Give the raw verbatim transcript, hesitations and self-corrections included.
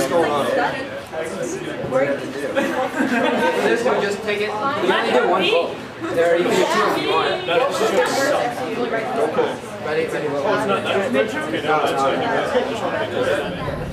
What's going on? This one, just take it. You only do one vote. There, you can do two if you want. Ready, ready, vote.